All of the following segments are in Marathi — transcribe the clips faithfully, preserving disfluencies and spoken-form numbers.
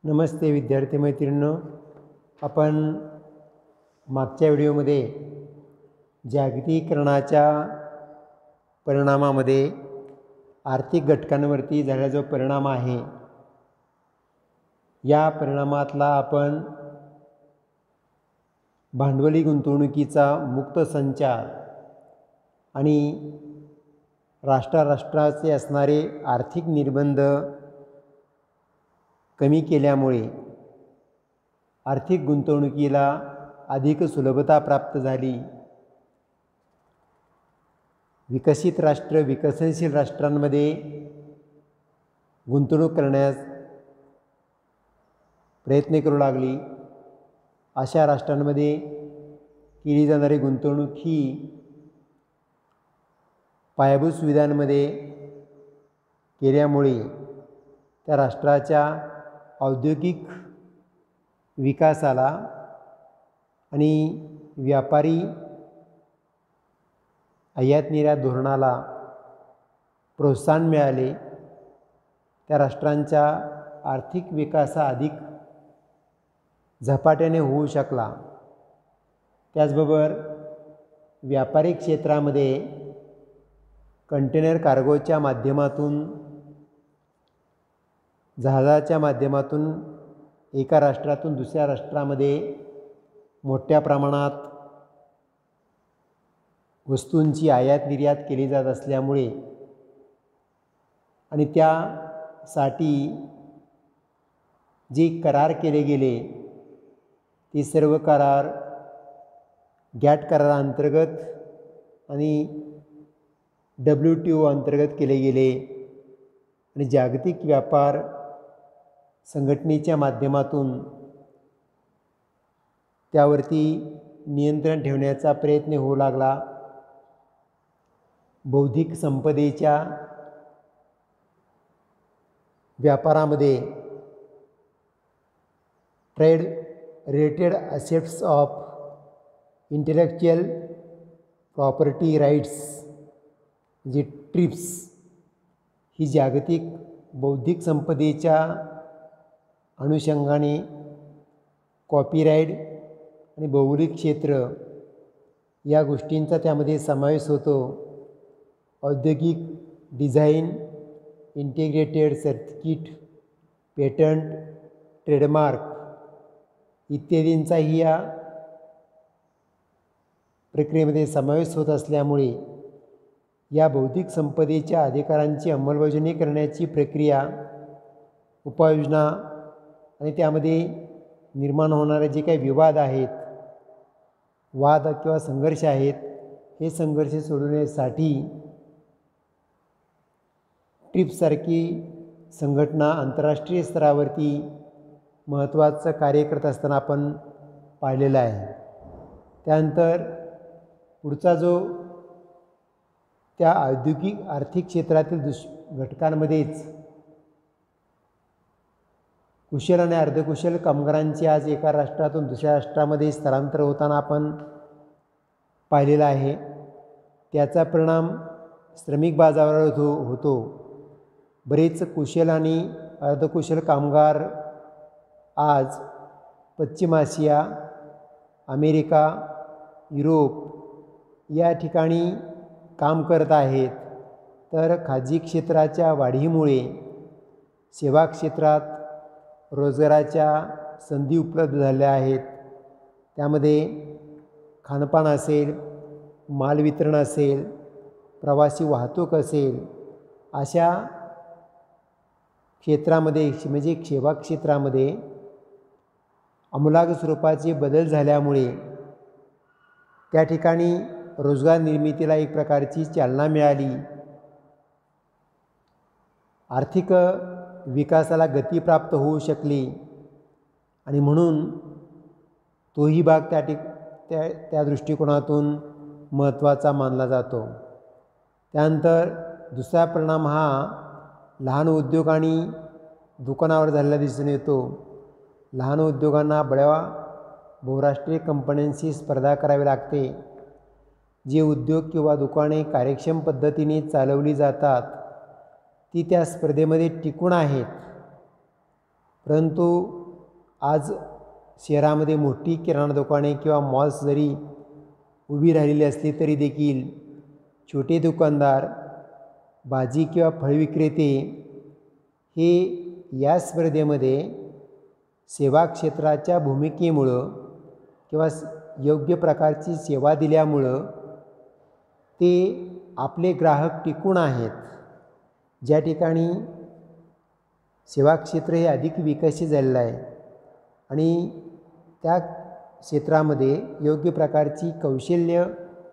नमस्ते विद्यार्थी मैत्रिणींनो, आपण मागच्या व्हिडिओमध्ये जागतिकीकरणाच्या परिणामामध्ये आर्थिक घटकांवरती झालेला जो परिणाम आहे, या परिणामातला आपण भांडवली गुंतवणुकीचा मुक्त संचार आणि राष्ट्राराष्ट्राचे असणारे आर्थिक निर्बंध कमी केल्यामुळे आर्थिक गुंतवणुकीला अधिक सुलभता प्राप्त झाली. विकसित राष्ट्र विकसनशील राष्ट्रांमध्ये गुंतवणूक करण्यास प्रयत्न करू लागली. अशा राष्ट्रांमध्ये केली जाणारी गुंतवणूक ही पायाभूत सुविधांमध्ये केल्यामुळे त्या राष्ट्राच्या औद्योगिक विकासाला आणि व्यापारी आयात निर्यात धोरणाला प्रोत्साहन मिळाले. त्या राष्ट्रांच्या आर्थिक विकासा अधिक झपाट्याने होऊ शकला. त्याचबरोबर व्यापारिक क्षेत्रामध्ये कंटेनर कार्गोच्या माध्यमातून जहाजाच्या माध्यमातून एका राष्ट्रातून दुसऱ्या राष्ट्रामध्ये मोठ्या प्रमाणात वस्तूंची आयात निर्यात केली जात असल्यामुळे आणि त्यासाठी जे करार केले गेले ते सर्व करार गॅट कराराअंतर्गत आणि डब्ल्यू टी ओ अंतर्गत केले गेले आणि जागतिक व्यापार संघटनेच्या माध्यमातून त्यावरती नियंत्रण ठेवण्याचा प्रयत्न होऊ लागला. बौद्धिक संपदेच्या व्यापारामध्ये trade related assets of intellectual property rights जे ट्रिप्स ही जागतिक बौद्धिक संपदेच्या अनुषंगाने कॉपीराईट आणि भौगोलिक क्षेत्र या गोष्टींचा त्यामध्ये समावेश होतो. औद्योगिक design, integrated circuit, patent, trademark इत्यादींचाही या प्रक्रियेमध्ये समावेश होत असल्यामुळे या बौद्धिक संपदेच्या अधिकारांची अंमलबजावणी करण्याची प्रक्रिया, उपाययोजना आणि त्यामध्ये निर्माण होणारे जे काही विवाद आहेत, वाद किंवा संघर्ष आहेत, हे संघर्ष सोडवण्यासाठी ट्रिप्ससारखी संघटना आंतरराष्ट्रीय स्तरावरती महत्त्वाचं कार्य करत असताना आपण पाहिलेलं आहे. त्यानंतर पुढचा जो त्या औद्योगिक आर्थिक क्षेत्रातील दुष घटकांमध्येच कुशल आणि अर्धकुशल कामगारांचे आज एका राष्ट्रातून दुसऱ्या राष्ट्रामध्ये स्थलांतर होताना आपण पाहिलेला आहे. त्याचा परिणाम श्रमिक बाजारावर होतो होतो बरेच कुशल आणि अर्धकुशल कामगार आज पश्चिम आशिया, अमेरिका, युरोप या ठिकाणी काम करत आहेत. तर खाजगी क्षेत्राच्या वाढीमुळे सेवा क्षेत्रात रोजगाराच्या संधी उपलब्ध झाल्या आहेत. त्यामध्ये खानपान असेल, माल वितरण असेल, प्रवासी वाहतूक असेल, अशा क्षेत्रामध्ये म्हणजे सेवा क्षेत्रामध्ये आमूलाग्र स्वरूपाचे बदल झाल्यामुळे त्या ठिकाणी रोजगार निर्मितीला एक प्रकारची चालना मिळाली. आर्थिक विकासाला गती प्राप्त होऊ शकली आणि म्हणून तोही भाग त्या ठिक त्या त्या दृष्टिकोनातून महत्त्वाचा मानला जातो. त्यानंतर दुसरा परिणाम हा लहान उद्योग आणि दुकानावर झालेला दिसून येतो. लहान उद्योगांना बड्या बहुराष्ट्रीय कंपन्यांशी स्पर्धा करावी लागते. जे उद्योग किंवा दुकाने कार्यक्षम पद्धतीने चालवली जातात ती त्या स्पर्धेमध्ये टिकून आहेत. परंतु आज शहरामध्ये मोठी किराणा दुकाने किंवा मॉल्स जरी उभी राहिलेली असली तरी देखील छोटे दुकानदार, भाजी किंवा फळ विक्रेते हे या स्पर्धेमध्ये सेवा क्षेत्राच्या भूमिकेमुळं किंवा योग्य प्रकारची सेवा दिल्यामुळं ते आपले ग्राहक टिकून आहेत. ज्या ठिकाणी सेवा क्षेत्र हे अधिक विकसित झालेलं आहे आणि त्या क्षेत्रामध्ये योग्य प्रकारची कौशल्य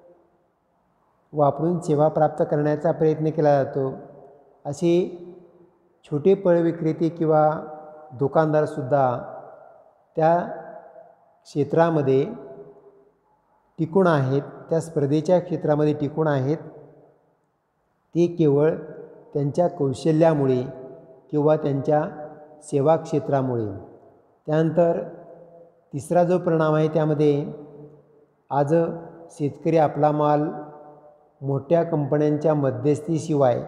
वापरून सेवा प्राप्त करण्याचा प्रयत्न केला जातो. असे छोटे फळ विक्रेते किंवा दुकानदारसुद्धा त्या क्षेत्रामध्ये टिकून आहेत, त्या स्पर्धेच्या क्षेत्रामध्ये टिकून आहेत. ते केवळ त्यांच्या कौशल्यामुळे किंवा त्यांच्या सेवा क्षेत्रामुळे. त्यानंतर तिसरा जो परिणाम आहे त्यामध्ये आज शेतकरी आपला माल मोठ्या कंपन्यांच्या मध्यस्थीशिवाय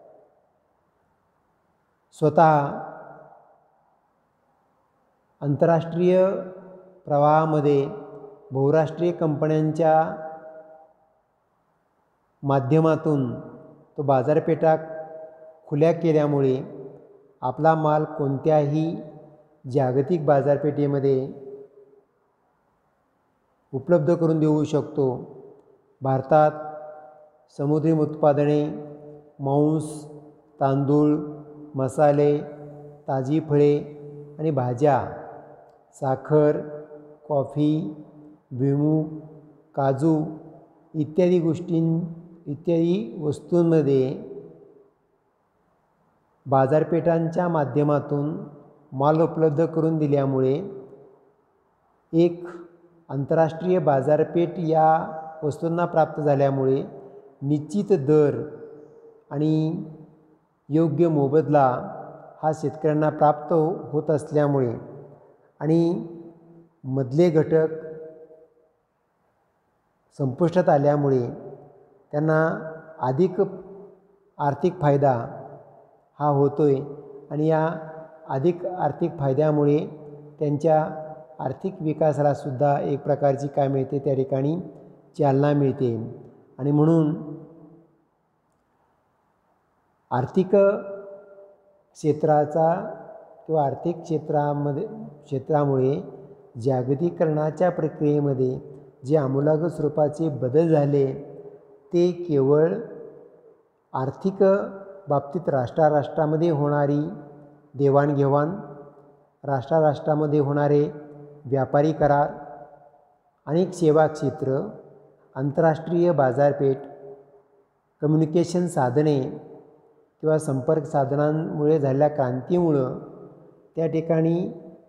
स्वतः आंतरराष्ट्रीय प्रवाहामध्ये बहुराष्ट्रीय कंपन्यांच्या माध्यमातून तो बाजारपेठा खुल्या केल्यामुळे आपला माल कोणत्याही जागतिक बाजारपेठेमध्ये उपलब्ध करून देऊ शकतो. भारतात समुद्री उत्पादने, मांस, तांदूळ, मसाले, ताजी फळे आणि भाज्या, साखर, कॉफी, भुईमूग, काजू इत्यादी गोष्टीं इत्यादी वस्तूंमध्ये बाजारपेठांच्या माध्यमातून माल उपलब्ध करून दिल्यामुळे एक आंतरराष्ट्रीय बाजारपेठ या वस्तूंना प्राप्त झाल्यामुळे निश्चित दर आणि योग्य मोबदला हा शेतकऱ्यांना प्राप्त होत असल्यामुळे आणि मधले घटक संपुष्टात आल्यामुळे त्यांना अधिक आर्थिक फायदा हा होतो आहे आणि या अधिक आर्थिक फायद्यामुळे त्यांच्या आर्थिक विकासालासुद्धा एक प्रकारची काय मिळते, त्या ठिकाणी चालना मिळते. आणि म्हणून आर्थिक क्षेत्राचा किंवा आर्थिक क्षेत्रामध्ये क्षेत्रामुळे जागतिकीकरणाच्या प्रक्रियेमध्ये जे आमूलाग्र स्वरूपाचे बदल झाले ते केवळ आर्थिक बाबतीत राष्ट्राराष्ट्रामध्ये होणारी देवाणघेवाण, राष्ट्राराष्ट्रामध्ये होणारे व्यापारी करार, अनेक सेवा क्षेत्र, आंतरराष्ट्रीय बाजारपेठ, कम्युनिकेशन साधने किंवा संपर्क साधनांमुळे झालेल्या क्रांतीमुळं त्या ठिकाणी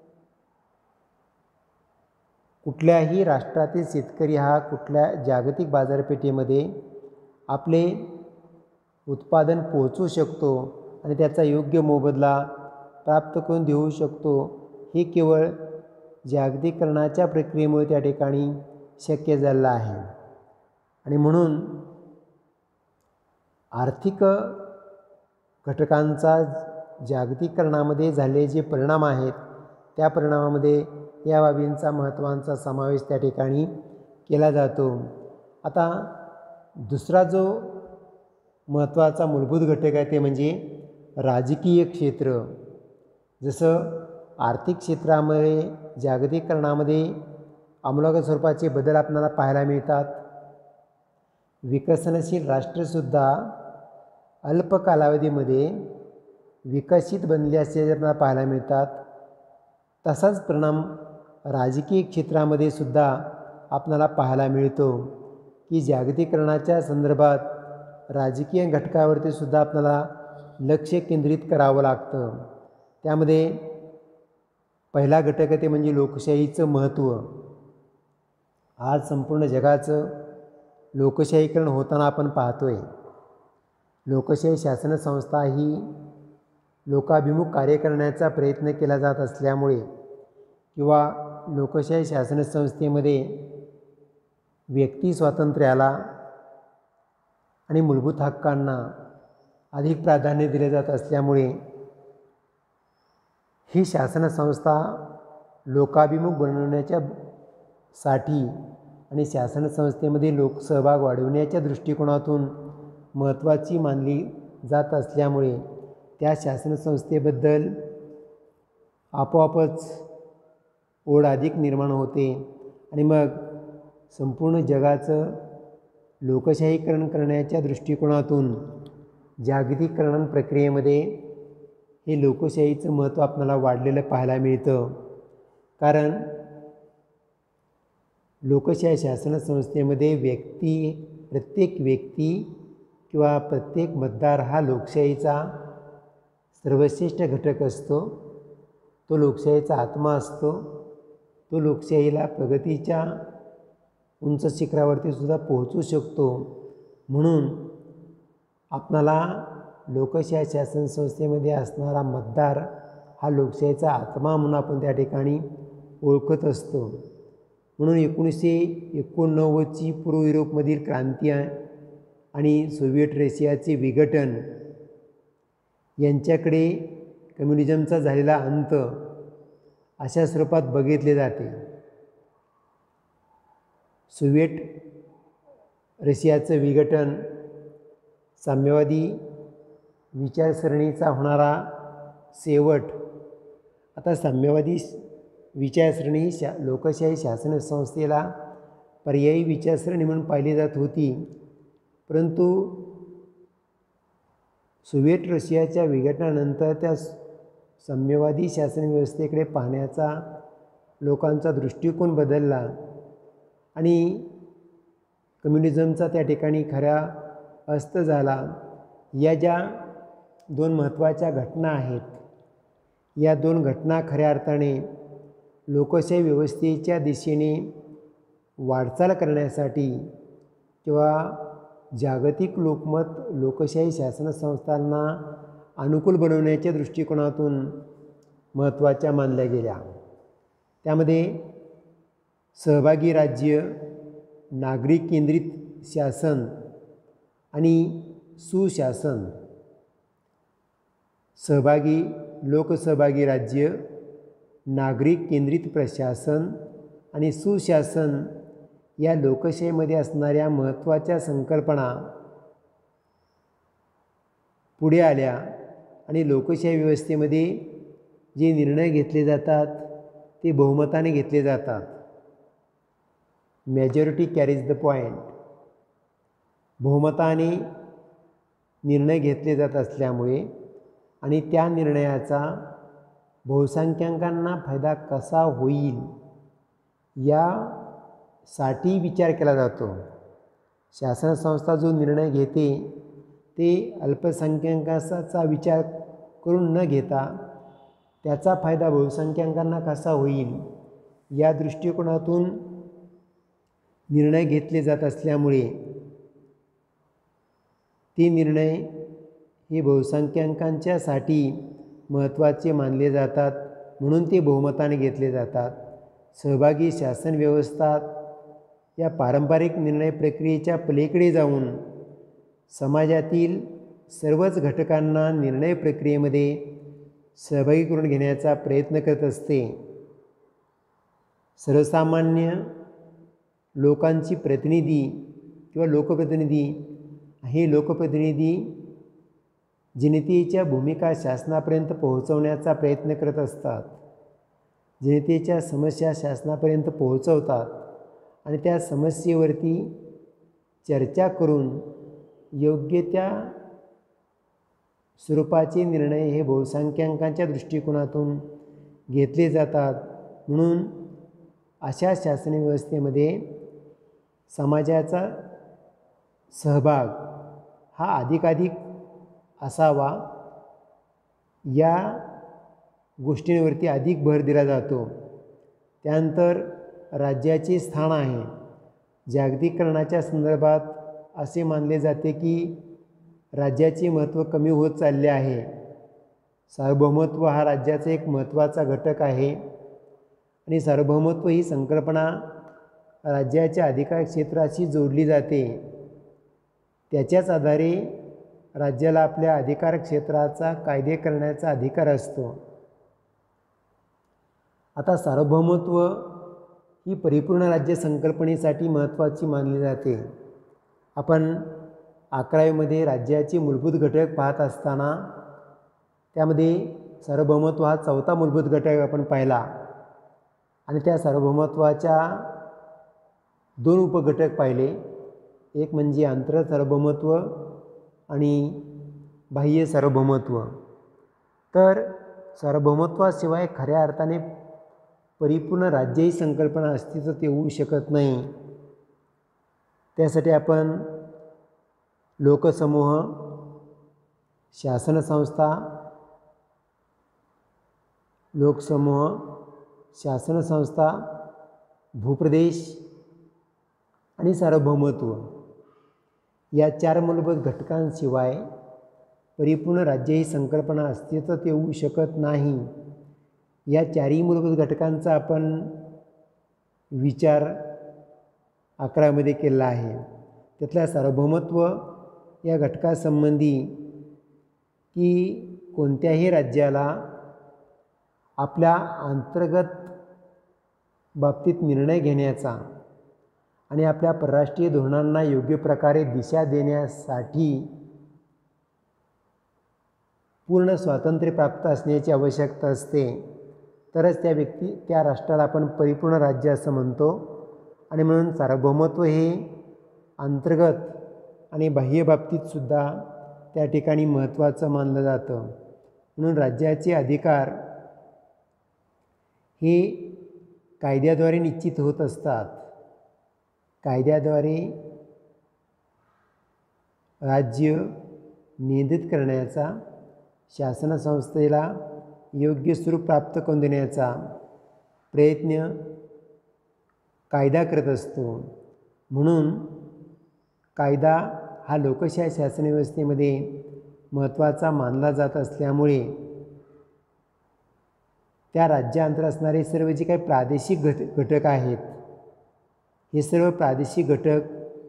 कुठल्याही राष्ट्रातील शेतकरी हा कुठल्या जागतिक बाजारपेठेमध्ये आपले उत्पादन पोहोचवू शकतो आणि त्याचा योग्य मोबदला प्राप्त करून देऊ शकतो. हे केवळ जागतिकीकरणाच्या प्रक्रियेमुळे त्या ठिकाणी शक्य झालेलं आहे. आणि म्हणून आर्थिक घटकांचा जागतिकीकरणामध्ये झालेले जे परिणाम आहेत त्या परिणामामध्ये या बाबींचा महत्त्वाचा समावेश त्या ठिकाणी केला जातो. आता दुसरा जो महत्त्वाचा मूलभूत घटक आहे ते म्हणजे राजकीय क्षेत्र. जसं आर्थिक क्षेत्रामध्ये जागतिकीकरणामध्ये आमूलाग्र स्वरूपाचे बदल आपल्याला पाहायला मिळतात. विकसनशील राष्ट्रसुद्धा अल्प कालावधीमध्ये विकसित बनले असल्याचे आपल्याला पाहायला मिळतात. तसाच परिणाम राजकीय क्षेत्रामध्ये सुद्धा आपल्याला पाहायला मिळतो की जागतिकीकरणाच्या संदर्भात राजकीय घटकावरती सुद्धा आपल्याला लक्ष केंद्रित करावं लागतं. त्यामध्ये पहिला घटक ते म्हणजे लोकशाहीचं महत्त्व. आज संपूर्ण जगाचं लोकशाहीकरण होताना आपण पाहतो आहे. लोकशाही शासन संस्था ही लोकाभिमुख कार्य करण्याचा प्रयत्न केला जात असल्यामुळे किंवा लोकशाही शासन संस्थेमध्ये व्यक्ती स्वातंत्र्याला आणि मूलभूत हक्कांना अधिक प्राधान्य दिले जात असल्यामुळे ही शासनसंस्था लोकाभिमुख बनवण्याच्या साठी आणि शासनसंस्थेमध्ये लोकसहभाग वाढवण्याच्या दृष्टिकोनातून महत्त्वाची मानली जात असल्यामुळे त्या शासनसंस्थेबद्दल आपोआपच ओढ अधिक निर्माण होते आणि मग संपूर्ण जगाचं लोकशाहीकरण करण्याच्या दृष्टिकोनातून जागतिकीकरण प्रक्रियेमध्ये हे लोकशाहीचं महत्त्व आपल्याला वाढलेलं पाहायला मिळतं. कारण लोकशाही शासनसंस्थेमध्ये व्यक्ती प्रत्येक व्यक्ती किंवा प्रत्येक मतदार हा लोकशाहीचा सर्वश्रेष्ठ घटक असतो. तो लोकशाहीचा आत्मा असतो. तो लोकशाहीला प्रगतीच्या उंच शिखरावरती सुद्धा पोहोचू शकतो. म्हणून आपणाला लोकशाही शासनसंस्थेमध्ये असणारा मतदार हा लोकशाहीचा आत्मा म्हणून आपण त्या ठिकाणी ओळखत असतो. म्हणून एकोणीसशे एकोणनव्वदची पूर्व युरोपमधील क्रांती आणि सोव्हिएट रशियाचे विघटन यांच्याकडे कम्युनिझमचा झालेला अंत अशा स्वरूपात बघितले जाते. सोव्हिएट रशियाचं विघटन साम्यवादी विचारसरणीचा होणारा शेवट. आता साम्यवादी विचारसरणी ही शा लोकशाही शासनसंस्थेला पर्यायी विचारसरणी म्हणून पाहिली जात होती. परंतु सोव्हिएट रशियाच्या विघटनानंतर त्या साम्यवादी शासनव्यवस्थेकडे पाहण्याचा लोकांचा दृष्टिकोन बदलला आणि कम्युनिझमचा त्या ठिकाणी खरा अस्त झाला. या ज्या दोन महत्त्वाच्या घटना आहेत, या दोन घटना खऱ्या अर्थाने लोकशाही व्यवस्थेच्या दिशेने वाटचाल करण्यासाठी किंवा जागतिक लोकमत लोकशाही शासनसंस्थांना अनुकूल बनवण्याच्या दृष्टिकोनातून महत्त्वाच्या मानल्या गेल्या. त्यामध्ये सहभागी राज्य, नागरिक केंद्रित शासन आणि सुशासन. सहभागी लोकसहभागी राज्य, नागरिक केंद्रित प्रशासन आणि सुशासन या लोकशाहीमध्ये असणाऱ्या महत्त्वाच्या संकल्पना पुढे आल्या आणि लोकशाही व्यवस्थेमध्ये जे निर्णय घेतले जातात ते बहुमताने घेतले जातात. Majority carries the point. बहुमताने निर्णय घेतले जात असल्यामुळे आणि त्या निर्णयाचा बहुसंख्याकांना फायदा कसा होईल यासाठी विचार केला जातो. शासनसंस्था जो निर्णय घेते ते अल्पसंख्याकांचा विचार करून न घेता त्याचा फायदा बहुसंख्याकांना कसा होईल या दृष्टिकोनातून निर्णय घेतले जात असल्यामुळे ते निर्णय हे बहुसंख्याकांच्यासाठी महत्त्वाचे मानले जातात. म्हणून ते बहुमताने घेतले जातात. सहभागी शासन व्यवस्था या पारंपरिक निर्णय प्रक्रियेच्या पलीकडे जाऊन समाजातील सर्वच घटकांना निर्णय प्रक्रियेमध्ये सहभागी करून घेण्याचा प्रयत्न करत असते. सर्वसामान्य लोकांची प्रतिनिधी किंवा लोकप्रतिनिधी हे लोकप्रतिनिधी जनतेच्या भूमिका शासनापर्यंत पोहोचवण्याचा प्रयत्न करत असतात. जनतेच्या समस्या शासनापर्यंत पोहोचवतात आणि त्या समस्येवरती चर्चा करून योग्य त्या स्वरूपाचे निर्णय हे बहुसंख्याकांच्या दृष्टिकोनातून घेतले जातात. म्हणून अशा शासन व्यवस्थेमध्ये समाजाचा सहभाग हा अधिकाधिक असावा या गोष्टींवरती अधिक भर दिला जातो. त्यानंतर राज्याचे स्थान आहे. जागतिकीकरणाच्या संदर्भात असे मानले जाते की राज्याचे महत्त्व कमी होत चालले आहे. सार्वभौमत्व हा राज्याचा एक महत्त्वाचा घटक आहे आणि सार्वभौमत्व ही संकल्पना राज्याच्या अधिकार क्षेत्राशी जोडली जाते. त्याच्याच आधारे राज्याला आपल्या अधिकार क्षेत्राचा कायदे करण्याचा अधिकार असतो. आता सार्वभौमत्व ही परिपूर्ण राज्य संकल्पनेसाठी महत्त्वाची मानली जाते. आपण अकरावीमध्ये राज्याचे मूलभूत घटक पाहत असताना त्यामध्ये सार्वभौमत्व हा चौथा मूलभूत घटक आपण पाहिला आणि त्या सार्वभौमत्वाच्या दोन उपघटक पाहिले. एक म्हणजे आंतरिक सार्वभौमत्व आणि बाह्य सार्वभौमत्व. तर सार्वभौमत्वाशिवाय खऱ्या अर्थाने परिपूर्ण राज्य ही संकल्पना अस्तित्वात येऊ शकत नाही. त्यासाठी आपण लोकसमूह, शासनसंस्था, लोकसमूह, शासनसंस्था, भूप्रदेश आणि सार्वभौमत्व या चार मूलभूत घटकांशिवाय परिपूर्ण राज्य ही संकल्पना अस्तित्वात येऊ शकत नाही. या चारही मूलभूत घटकांचा आपण विचार अकरामध्ये केला आहे. त्यातल्या सार्वभौमत्व या घटकासंबंधी की कोणत्याही राज्याला आपल्या अंतर्गत बाबतीत निर्णय घेण्याचा आणि आपल्या परराष्ट्रीय धोरणांना योग्य प्रकारे दिशा देण्यासाठी पूर्ण स्वातंत्र्य प्राप्त असण्याची आवश्यकता असते. तरच त्या व्यक्ती त्या राष्ट्राला आपण परिपूर्ण राज्य असं म्हणतो. आणि म्हणून सार्वभौमत्व हे अंतर्गत आणि बाह्य बाबतीतसुद्धा त्या ठिकाणी महत्त्वाचं मानलं जातं. म्हणून राज्याचे अधिकार हे कायद्याद्वारे निश्चित होत असतात. कायद्याद्वारे राज्य नियंत्रित करण्याचा, शासनसंस्थेला योग्य स्वरूप प्राप्त करून देण्याचा प्रयत्न कायदा करत असतो. म्हणून कायदा हा लोकशाही शासन व्यवस्थेमध्ये महत्त्वाचा मानला जात असल्यामुळे त्या राज्यांतर असणारे सर्व जे काही प्रादेशिक घट घटक आहेत हे सर्व प्रादेशिक घटक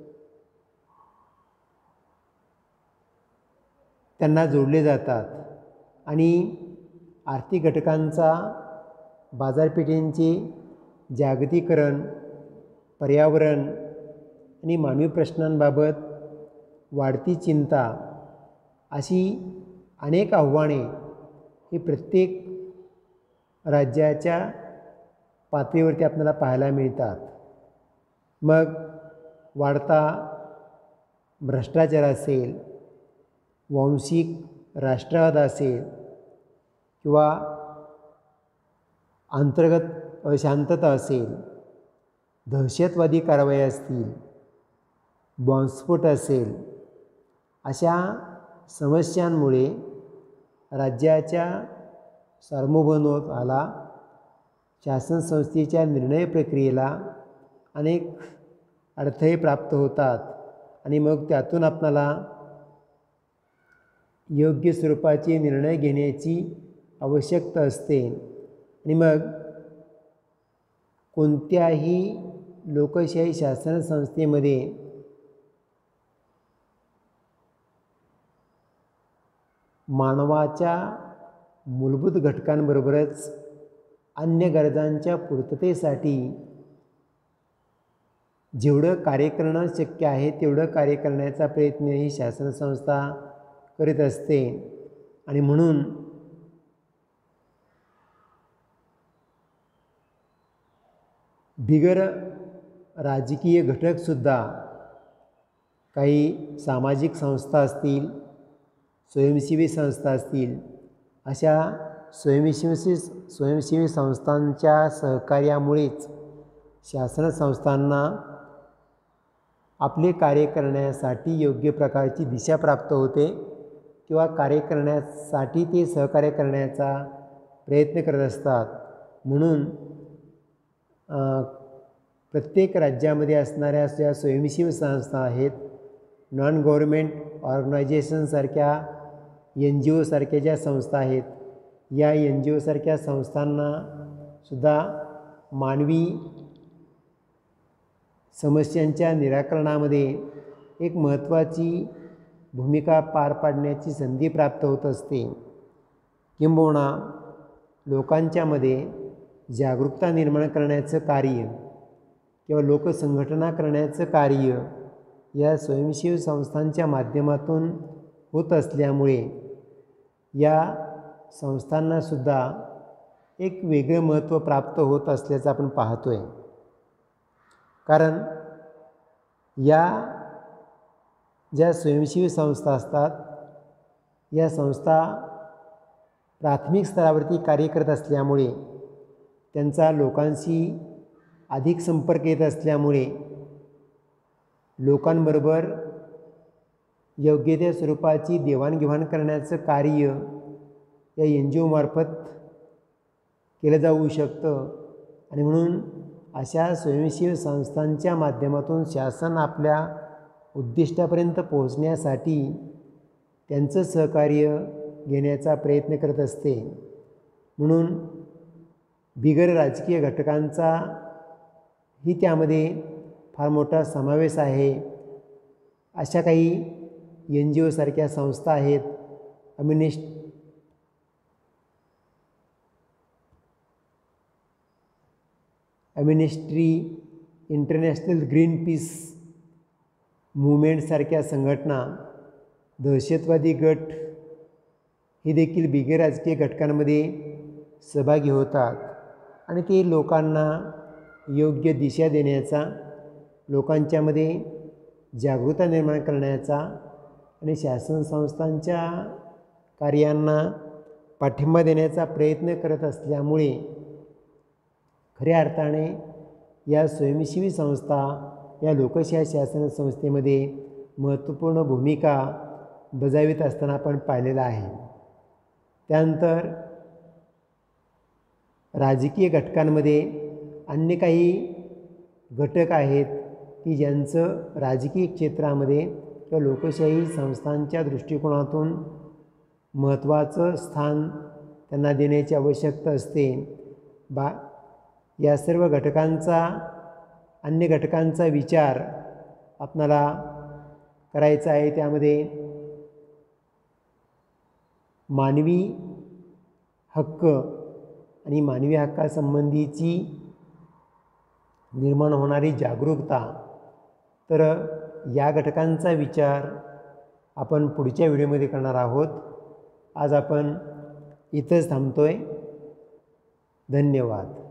त्यांना जोडले जातात आणि आर्थिक घटकांचा बाजारपेठेंचे जागतिकीकरण, पर्यावरण आणि मानवी प्रश्नांबाबत वाढती चिंता अशी अनेक आव्हाने ही प्रत्येक राज्याच्या पातळीवरती आपल्याला पाहायला मिळतात. मग वाढता भ्रष्टाचार असेल, वांशिक राष्ट्रवाद असेल किंवा अंतर्गत अशांतता असेल, दहशतवादी कारवाई असतील, बॉम्बस्फोट असेल, अशा समस्यांमुळे राज्याच्या सार्वभौमत्वाला, शासन संस्थेच्या निर्णय प्रक्रियेला अनेक अडथळे प्राप्त होतात आणि मग त्यातून आपल्याला योग्य स्वरूपाचे निर्णय घेण्याची आवश्यकता असते. आणि मग कोणत्याही लोकशाही शासन संस्थेमध्ये मानवाच्या मूलभूत घटकांबरोबरच अन्य गरजांच्या पूर्ततेसाठी जेवढं कार्य करणं शक्य आहे तेवढं कार्य करण्याचा प्रयत्न ही शासन संस्था करीत असते. आणि म्हणून बिगर राजकीय घटकसुद्धा काही सामाजिक संस्था असतील, स्वयंसेवी संस्था असतील, अशा स्वयंसेवी स्वयंसेवी संस्थांच्या सहकार्यामुळेच शासन संस्थांना आपले कार्य करण्यासाठी योग्य प्रकारची दिशा प्राप्त होते किंवा कार्य करण्यासाठी ते सहकार्य करण्याचा प्रयत्न करत असतात. म्हणून प्रत्येक राज्यामध्ये असणाऱ्या ज्या स्वयंसेवी संस्था आहेत, नॉन गव्हर्मेंट ऑर्गनायझेशनसारख्या एन जी ओसारख्या ज्या संस्था आहेत, या एन जी ओसारख्या संस्थांनासुद्धा मानवी समस्यांच्या निराकरणामध्ये एक महत्त्वाची भूमिका पार पाडण्याची संधी प्राप्त होत असते. किंबहुना लोकांच्यामध्ये जागरूकता निर्माण करण्याचं कार्य किंवा लोकसंघटना करण्याचं कार्य या स्वयंसेवी संस्थांच्या माध्यमातून होत असल्यामुळे या संस्थांनासुद्धा एक वेगळं महत्त्व प्राप्त होत असल्याचं आपण पाहतो आहे. कारण या ज्या स्वयंसेवी संस्था असतात या संस्था प्राथमिक स्तरावरती कार्य करत असल्यामुळे त्यांचा लोकांशी अधिक संपर्क येत असल्यामुळे लोकांबरोबर योग्य त्या स्वरूपाची देवाणघेवाण करण्याचं कार्य या एन जी ओमार्फत केलं जाऊ शकतं. आणि म्हणून अशा स्वयंसेवी संस्थांच्या माध्यमातून शासन आपल्या उद्दिष्टापर्यंत पोहोचण्यासाठी त्यांचं सहकार्य घेण्याचा प्रयत्न करत असते. म्हणून बिगर राजकीय घटकांचा ही त्यामध्ये फार मोठा समावेश आहे. अशा काही एन जी ओसारख्या संस्था आहेत. अमिनिस्ट अमिनिस्ट्री इंटरनॅशनल ग्रीन पीस मूवमेंटसारख्या संघटना, दहशतवादी गट हे देखील बिगर राजकीय घटकांमध्ये सहभागी होतात आणि ते लोकांना योग्य दिशा देण्याचा, लोकांच्यामध्ये जागरूकता निर्माण करण्याचा आणि शासन संस्थांच्या कार्यांना पाठिंबा देण्याचा प्रयत्न करत असल्यामुळे खऱ्या अर्थाने या स्वयंसेवी संस्था या लोकशाही शासन संस्थेमध्ये महत्त्वपूर्ण भूमिका बजावित असताना आपण पाहिलेलं आहे. त्यानंतर राजकीय घटकांमध्ये अन्य काही घटक आहेत की ज्यांचं राजकीय क्षेत्रामध्ये किंवा लोकशाही संस्थांच्या दृष्टिकोनातून महत्त्वाचं स्थान त्यांना देण्याची आवश्यकता असते. बा या सर्व घटकांचा अन्य घटकांचा विचार आपणाला करायचा आहे. त्यामध्ये मानवी हक्क आणि मानवी हक्कासंबंधीची निर्माण होणारी जागरूकता, तर या घटकांचा विचार आपण पुढच्या व्हिडिओमध्ये करणार आहोत. आज आपण इथंच थांबतो आहे. धन्यवाद.